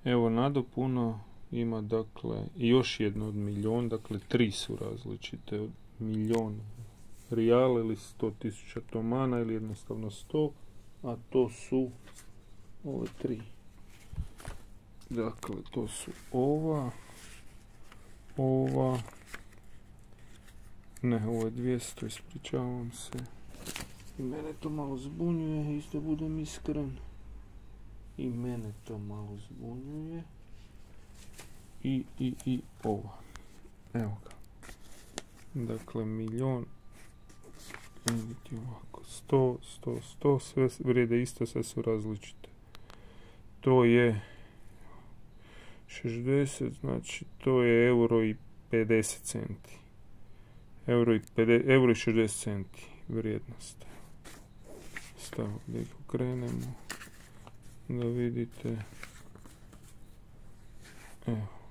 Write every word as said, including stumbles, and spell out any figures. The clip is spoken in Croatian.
Evo nadopuna ima dakle još jedno od milion, dakle tri su različite od milion rijala ili sto tisuća tomana ili jednostavno sto, a to su ove tri. Dakle, to su ova, ova, ne, ovo je dvjesto, ispričavam se. I mene to malo zbunjuje, isto budem iskren. I mene to malo zbunjuje. I, i, i ova. Evo ga. Dakle, milion. Vidite ovako. sto, sto, sto, sve vrijede isto, sve su različite. To je šezdeset, znači to je euro i pedeset centi. Euro i, pedeset, euro i šezdeset centi vrijednost. Stavimo da ih okrenemo. Da vidite. Evo.